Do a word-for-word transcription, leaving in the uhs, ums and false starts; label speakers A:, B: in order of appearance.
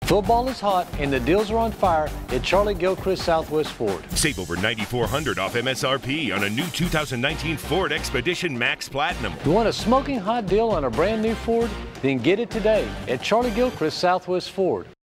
A: Football is hot and the deals are on fire at Charlie Gilchrist Southwest Ford.
B: Save over nine thousand four hundred dollars off M S R P on a new two thousand nineteen Ford Expedition Max Platinum.
A: You want a smoking hot deal on a brand new Ford? Then get it today at Charlie Gilchrist Southwest Ford.